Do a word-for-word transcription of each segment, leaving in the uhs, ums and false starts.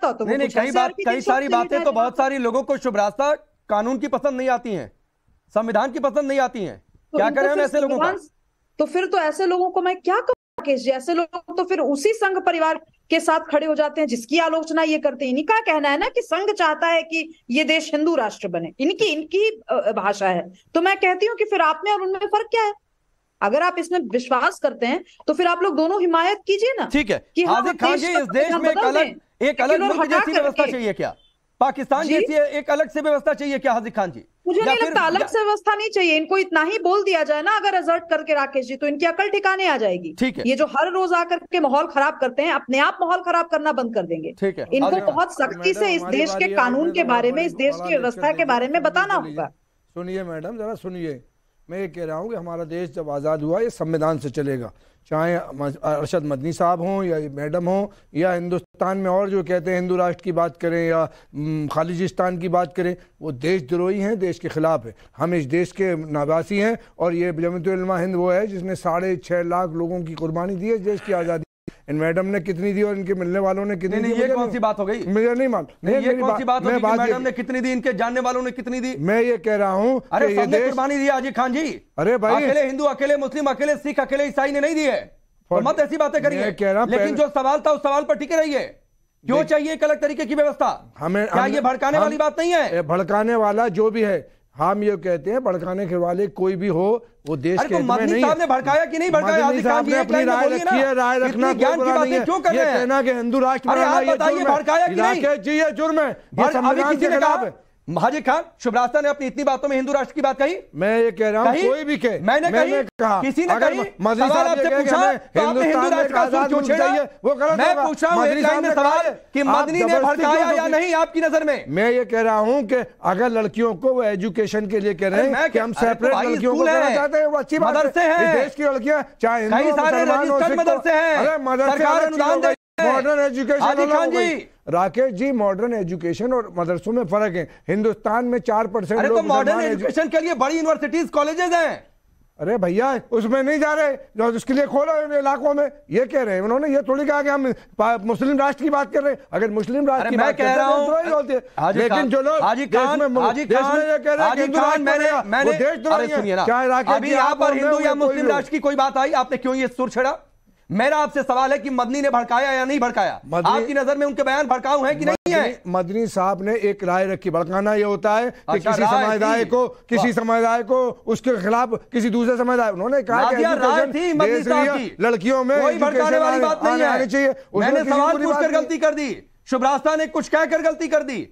सकता हो तो नहीं नहीं, कई बात कई सारी बातें तो बहुत सारी लोगों को शुभ रास्ता कानून की पसंद नहीं आती हैं, संविधान की पसंद नहीं आती हैं। क्या करें हम ऐसे लोगों का? तो फिर तो ऐसे लोगों को मैं क्या कहूं राकेश जी, ऐसे लोग तो फिर उसी संघ परिवार के साथ खड़े हो जाते हैं जिसकी आलोचना ये करते हैं। इन्हीं का कहना है ना कि संघ चाहता है कि ये देश हिंदू राष्ट्र बने, इनकी इनकी भाषा है। तो मैं कहती हूँ कि फिर आप में और उनमें फर्क क्या है? अगर आप इसमें विश्वास करते हैं तो फिर आप लोग दोनों हिमायत कीजिए ना। ठीक है हाजिर खान जी, इस देश में एक अलग एक अलग मुल्क जैसी व्यवस्था चाहिए क्या? पाकिस्तान जैसी एक अलग से व्यवस्था चाहिए क्या हाजिर खान जी? मुझे नहीं लगता अलग से व्यवस्था नहीं चाहिए। इनको इतना ही बोल दिया जाए ना अगर असर्ट करके राकेश जी, तो इनकी अकल ठिकाने आ जाएगी। ठीक है, ये जो हर रोज आकर के माहौल खराब करते हैं, अपने आप माहौल खराब करना बंद कर देंगे। ठीक है, इनको बहुत सख्ती से इस देश के कानून के बारे में, इस देश की व्यवस्था के बारे में बताना होगा। सुनिए मैडम, जरा सुनिए, मैं ये कह रहा हूँ कि हमारा देश जब आज़ाद हुआ ये संविधान से चलेगा, चाहे अरशद मदनी साहब हों या मैडम हों या हिंदुस्तान में और जो कहते हैं हिंदू राष्ट्र की बात करें या खालिजिस्तान की बात करें, वो देशद्रोही हैं, देश के खिलाफ है। हम इस देश के नवासी हैं और ये जमीयत उलमा हिंद वो है जिसने साढ़े छः लाख लोगों की कुर्बानी दी है देश की आज़ादी। इन मैडम ने कितनी दी और इनके मिलने वालों ने कितनी दी? ये कौन सी बात हो गई? मुझे नहीं मालूम। ये कौन सी बात हो गई कि मैडम ने कितनी दी, इनके जानने वालों ने कितनी दी? मैं ये कह रहा हूँ अरे सबने कुर्बानी दी हाजी खान जी। अरे भाई, अकेले हिंदू, अकेले मुस्लिम, अकेले सिख, अकेले ईसाई ने नहीं दी है। तो मत ऐसी बातें करिए। लेकिन जो सवाल था उस सवाल पर टिके रहिए। क्यों चाहिए एक अलग तरीके की व्यवस्था? हमें क्या ये भड़काने वाली बात नहीं है? भड़काने वाला जो भी है, हम ये कहते हैं भड़काने के वाले कोई भी हो वो देश के हित में नहीं। साहब ने भड़काया कि नहीं भड़काया? मदनी साहब ने अपनी राय रखी है, राय रखना ज्ञान की बातें क्यों कर रहे हैं? कहना कि हिंदू राष्ट्र बनाना ये जुर्म है। भड़काया कि नहीं? जी ये जुर्म है, ये संविधान के खिलाफ है। हाजी खान, शुभ रास्ता ने अपनी इतनी बातों में हिंदू राष्ट्र की बात कही? मैं ये कह रहा हूँ कोई भी कहे, मैंने मैंने कहा किसी ने कही, मदनी साहब आपसे पूछा तो आपने हिंदू राष्ट्र का आजाद क्यों छेड़ा? वो गलत मैं पूछ रहा हूँ एक लाइन में सवाल कि मदनी ने भड़काया या नहीं आपकी नजर में? मैं ये कह रहा हूँ कि अगर लड़कियों को वो एजुकेशन के लिए कह रहे हैं कि हम सेपरेट लड़कियों को करना चाहते हैं, वो अच्छी बात है। देश की लड़कियां चाहे हिंदू मदरसे हैं, अरे मदरसे modern education. Rakesh ji, modern education और मदरसों में फर्क है। हिंदुस्तान में चार परसेंट लोग मॉडर्न एजुकेशन के लिए बड़ी यूनिवर्सिटीज कॉलेजेस हैं। अरे भैया उसमें नहीं जा रहे, जो उसके लिए खोलो इलाकों में, ये कह रहे हैं उन्होंने। ये थोड़ी कहा कि हम मुस्लिम राष्ट्र की बात कर रहे हैं। अगर मुस्लिम राष्ट्र की बात कह रहा हूँ, लेकिन जो लोग हाजी खान, हाजी खान, हाजी खान, मैंने मैंने अरे सुनिए ना, अभी यहाँ पर हिंदू या मुस्लिम राष्ट्र की कोई बात आई, आपने क्यों ये सुर छेड़ा? मेरा आपसे सवाल है कि मदनी ने भड़काया या नहीं भड़काया? आपकी नजर में उनके बयान भड़काऊ हैं कि नहीं है? मदनी साहब ने एक राय रखी। भड़काना ये होता है कि अच्छा, किसी समुदाय को किसी समुदाय को उसके खिलाफ किसी दूसरे समुदाय, उन्होंने कहा कि राय थी मदनी साहब की, लड़कियों में कोई भड़काने वाली बात नहीं है। चाहिए। मैंने सवाल पूछकर गलती कर दी, शुभ रास्ता ने कुछ कहकर गलती कर दी।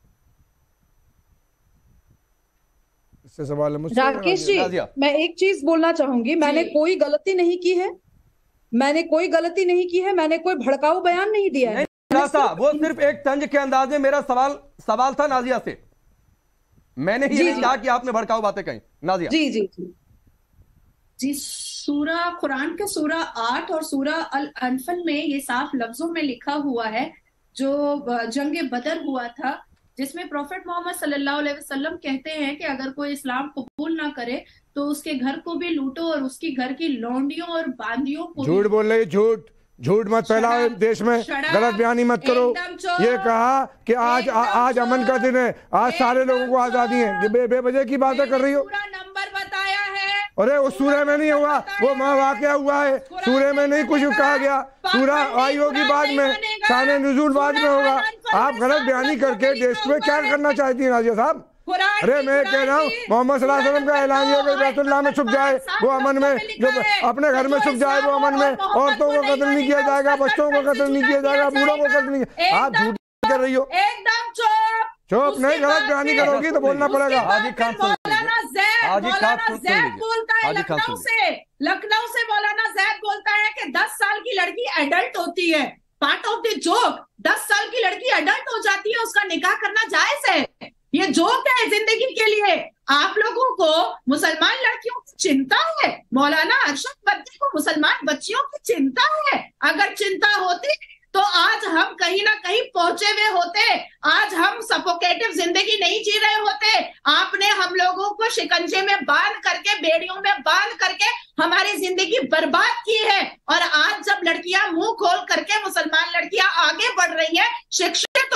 इससे सवाल है मुझसे। राकेश जी, मैं एक चीज बोलना चाहूंगी, मैंने कोई गलती नहीं की है, मैंने कोई गलती नहीं की है, मैंने कोई भड़काऊ बयान नहीं दिया है। वो सिर्फ एक तंज के अंदाज में मेरा सवाल सवाल था नाजिया से। मैंने ये नहीं कहा कि आपने भड़काऊ बातें कही। नाजिया जी जी जी जी सूरा कुरान के सूरा आठ और सूरा अल अनफल में ये साफ लफ्जों में लिखा हुआ है, जो जंग बदर हुआ था, जिसमें प्रॉफेट मोहम्मद सल्लल्लाहु अलैहि वसल्लम कहते हैं कि अगर कोई इस्लाम कबूल ना करे तो उसके घर को भी लूटो और उसकी घर की लौंडियों और बांदियों को। झूठ बोल रहे, झूठ झूठ मत फैलाओ देश में, गलत बयानी मत करो। ये कहा कि आज आ, आज अमन का दिन है, आज सारे लोगों को आजादी है, ये बे, बेवजह की बातें कर रही हो। नंबर बताया है। अरे उस सूरह में नहीं हुआ, वो माँ वाकया हुआ है, सूरह में नहीं कुछ कहा गया। सूरह आई होगी बाद में, शान नुज़ूल बाद में होगा। आप गलत बयानी करके देश में क्या करना चाहती हैं नाजिया साहब? अरे मैं कह रहा हूँ मोहम्मद सल्लल्लाहु अलैहि वसल्लम का ऐलान ये बैतुल्लाह में छुप जाए वो अमन में, जो अपने घर में छुप जाए वो अमन में। औरतों को कत्ल नहीं किया जाएगा, बच्चों को कत्ल नहीं किया जाएगा, बूढ़ों को कत्ल नहीं किया। आप झूठ कर रही हो। एकदम चुप चुप नहीं, गलत बयानी करोगी तो बोलना पड़ेगा। हाजी खान मौलाना जैद मौलाना जैद बोलता है लखनऊ से, लखनऊ से मौलाना जैद बोलता है कि दस साल की लड़की एडल्ट होती है। पार्ट ऑफ द जोक, दस साल की लड़की एडल्ट हो जाती है, उसका निकाह करना जायज है। ये जोक है जिंदगी के लिए। आप लोगों को मुसलमान लड़कियों की चिंता है, मौलाना अरशद मदनी को मुसलमान बच्चियों की चिंता है। अगर चिंता होती तो आज हम कहीं ना कहीं पहुंचे हुए होते, आज हम सफोकेटिव जिंदगी नहीं जी रहे होते। आपने हम लोगों को शिकंजे में बांध करके, बेड़ियों में बांध करके हमारी जिंदगी बर्बाद की है। और आज जब लड़कियां मुंह खोल करके, मुसलमान लड़कियां आगे बढ़ रही है, शिक्षित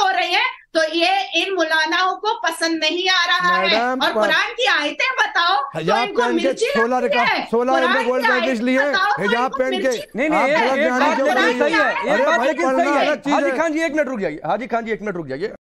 तो ये इन मौलानाओं को पसंद नहीं आ रहा है। और कुरान की आयतें बताओ, हिजाब पहन के सोलह सोलह गोल्ड मेडलिस्ट लिए हिजाब पहन के। नहीं नहीं एक बात सही है, एक बात लेकिन सही है। हाजी खान जी एक मिनट रुक जाइए, हाजी खान जी एक मिनट रुक जाइए।